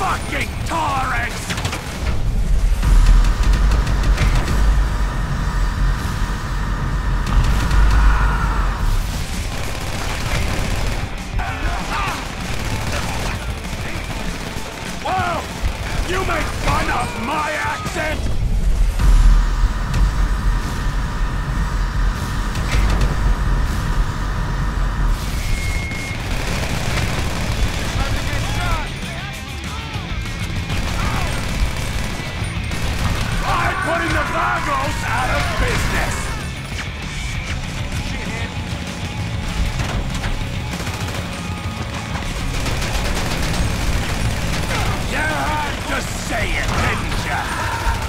fucking tolerance! Whoa! You make fun of my accent? Putting the Vagos out of business! You had to say it, didn't ya?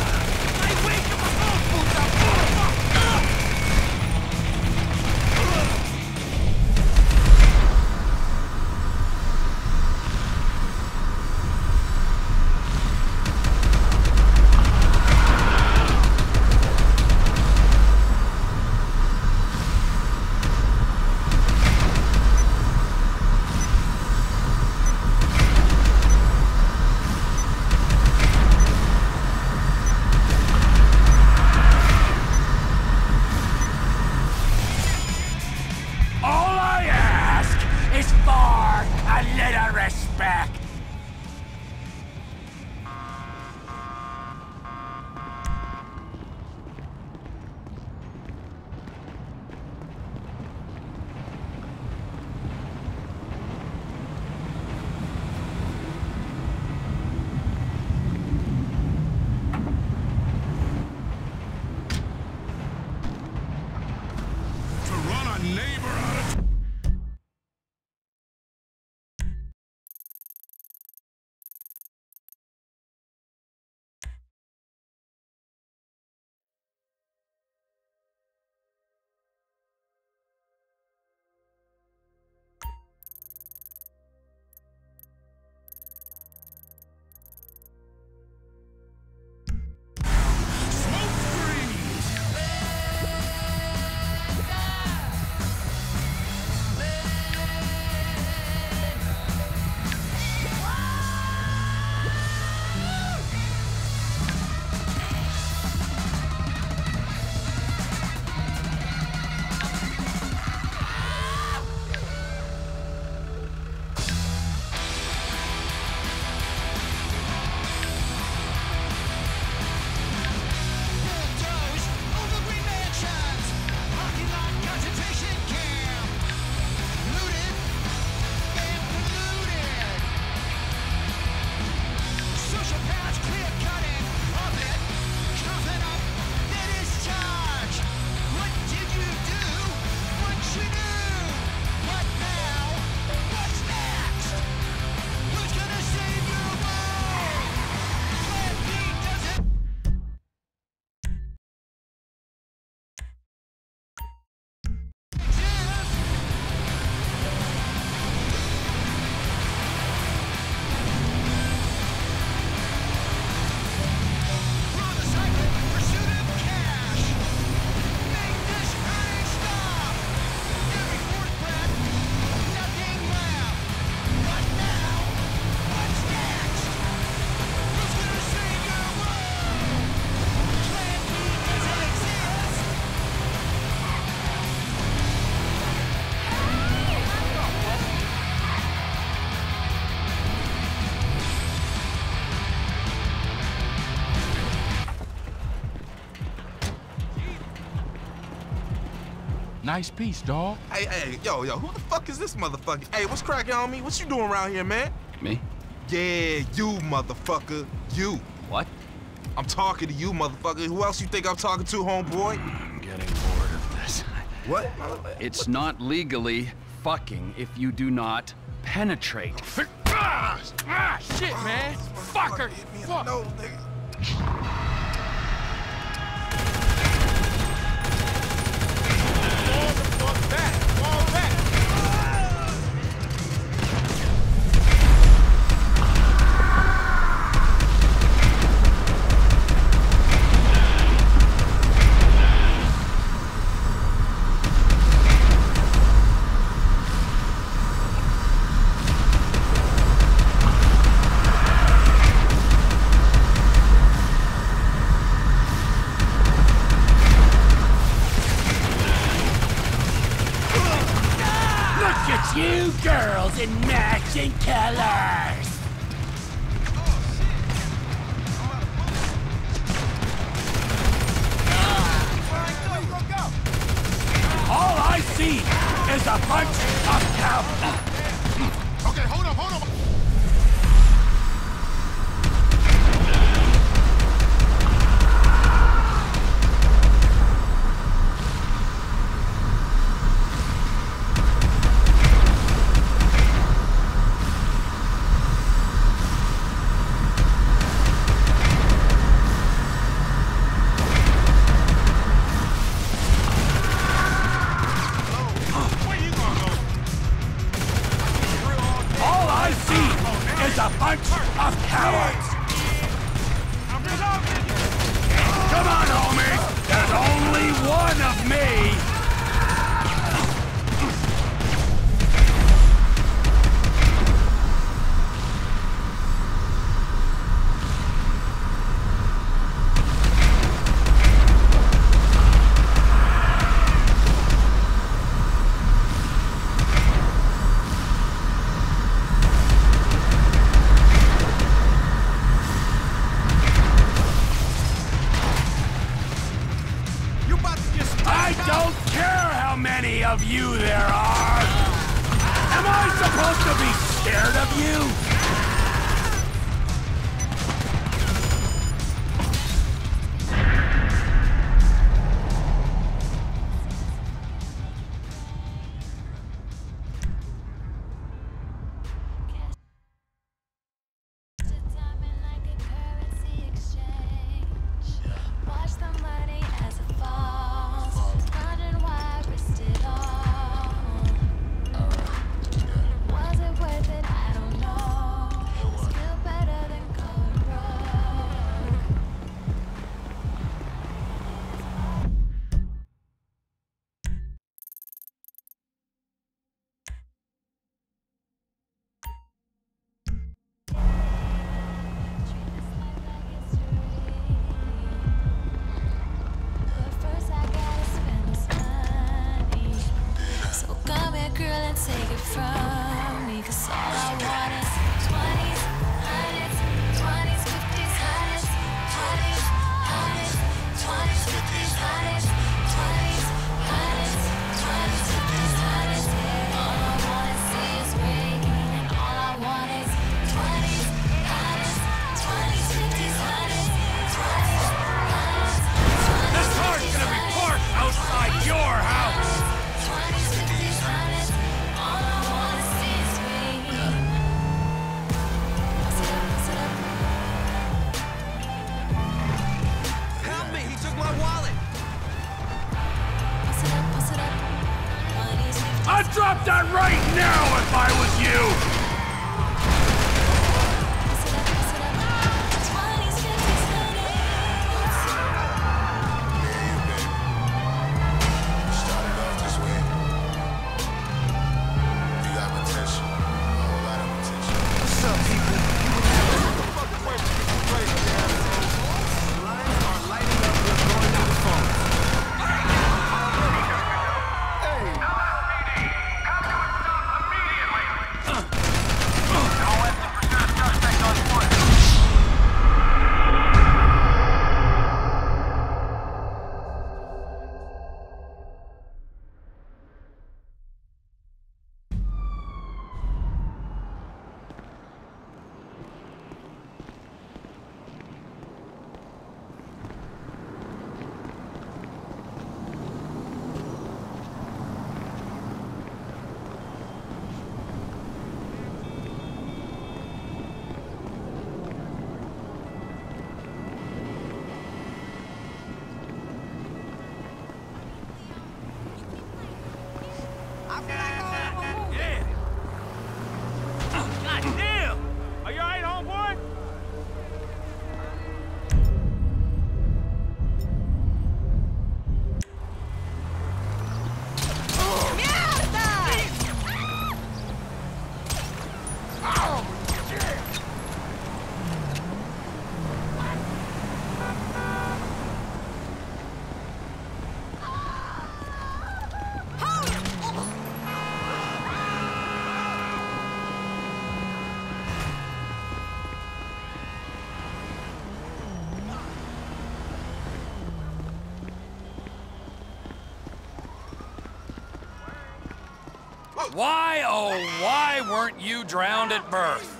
Nice piece, dawg. Hey, yo, who the fuck is this motherfucker? Hey, what's cracking on me? What you doing around here, man? Me? Yeah, you, motherfucker. You. What? I'm talking to you, motherfucker. Who else you think I'm talking to, homeboy? I'm getting bored of this. What? It's not legally fucking if you do not penetrate. Shit, man! Fucker! Hit me in Fuck! the nose, nigga. Look at you girls in matching colors! All I see is a bunch of cows. Okay, hold up, hold up. A bunch of cowards! Come on, homies! There's only one of me! I don't care how many of you there are! Am I supposed to be scared of you? Take it from me, 'cause all I want is 20s, 100s, 20s, 50s, 100s, 20s, 100s, 20s, 50s, 100s, 20s, 100s, 20s, 50s, 100s. All I wanna see is breaking, and all I want is 20s, 100s, 20s, 50s, 100s, 20s, 100s. This car's gonna be parked outside your house! I'd drop that right now if I was you! Why, oh, why weren't you drowned at birth?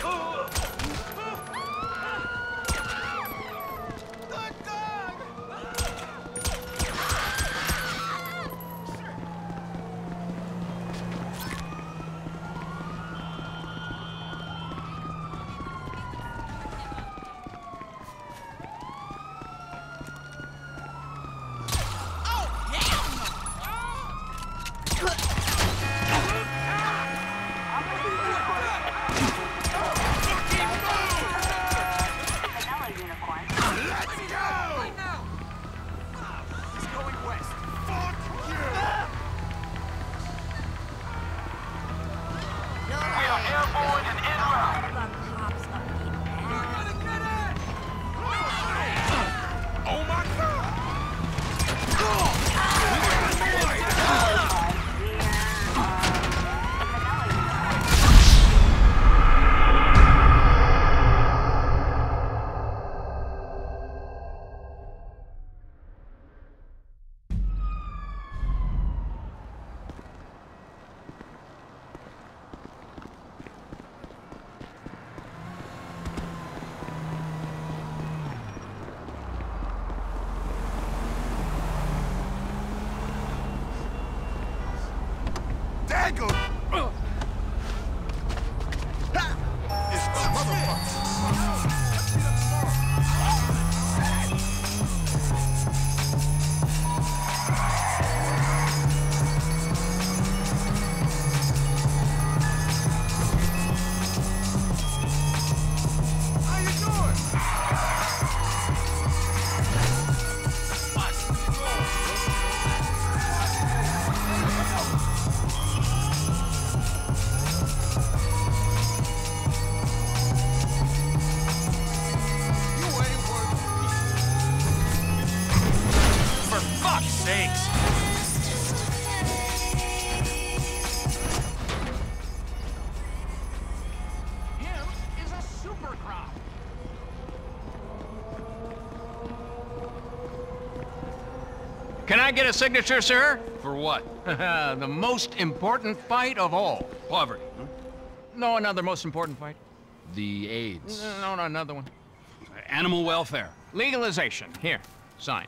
Can I get a signature, sir? For what? The most important fight of all. Poverty, huh? No, another most important fight. The AIDS. No, another one. Animal welfare. Legalization. Here, sign.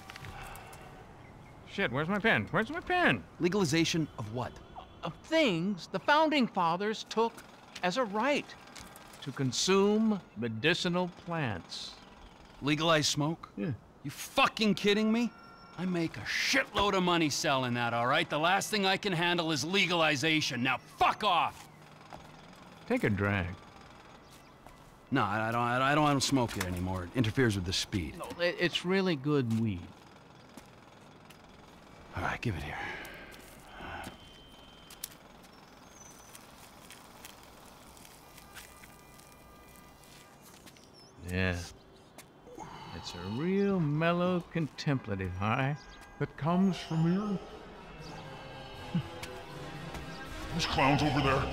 Shit, where's my pen? Where's my pen? Legalization of what? Of things the Founding Fathers took as a right to consume medicinal plants. Legalize smoke? Yeah. You fucking kidding me? I make a shitload of money selling that, all right? The last thing I can handle is legalization. Now fuck off! Take a drag. No, I don't smoke it anymore. It interferes with the speed. No, it's really good weed. All right, give it here. Yeah. It's a real mellow, contemplative high that comes from your... Those clowns over there.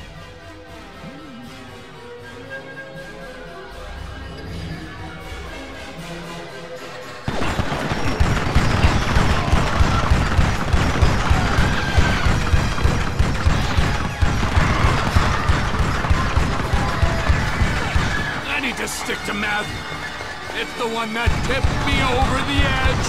I need to stick to meth. It's the one that tipped me over the edge.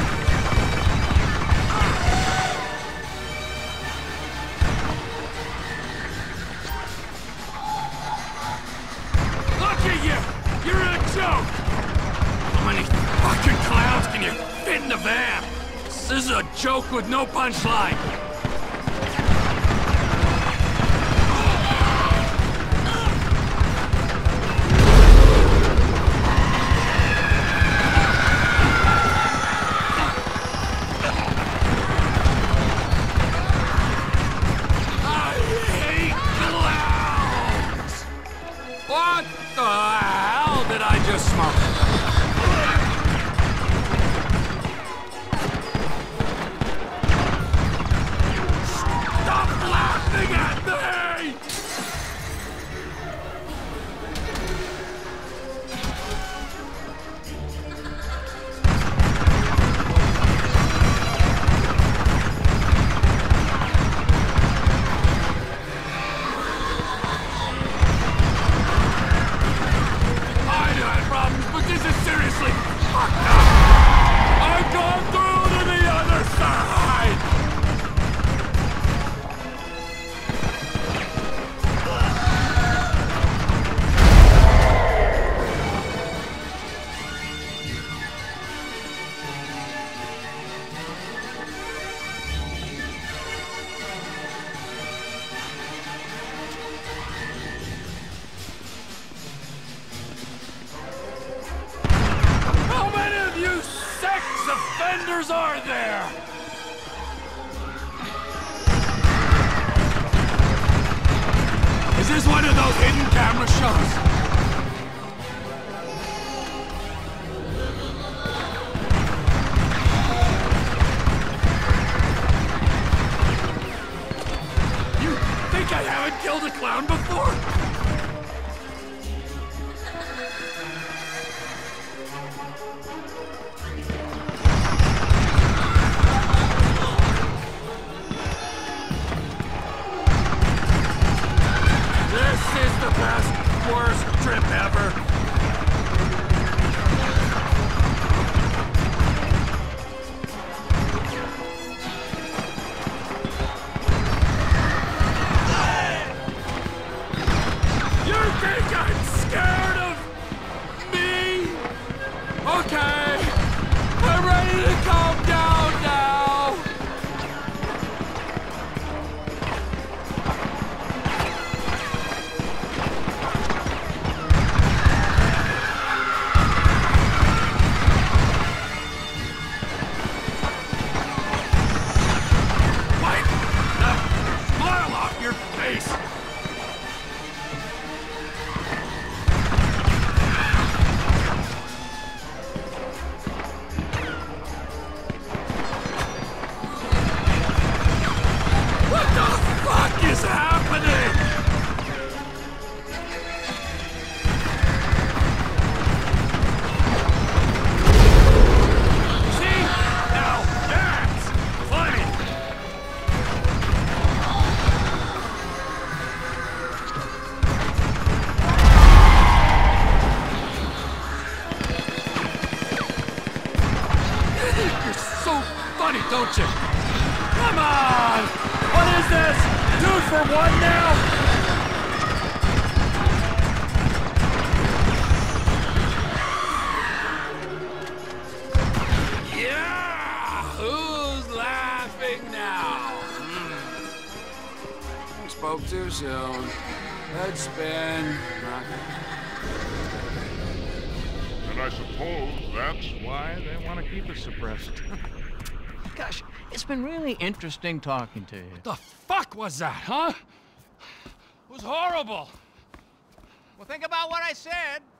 Look at you! You're a joke! How many fucking clowns can you fit in the van? This is a joke with no punchline. What the hell did I just smoke? Stop laughing at me! others are there? Is this one of those hidden camera shows? You think I haven't killed a clown before? This is the best, worst trip ever. You think I'm scared of me? Okay, I'm ready to calm down now. Wipe the smile off your face. What the fuck is happening? See? Now that's funny. You're so funny, don't you? Come on! What is this? 2 for 1 now? Yeah! Who's laughing now? Spoke too soon. Head spin. And I suppose that's Why they want to keep it suppressed. Gosh, it's been really interesting talking to you. The fuck was that, huh? It was horrible. Well, think about what I said.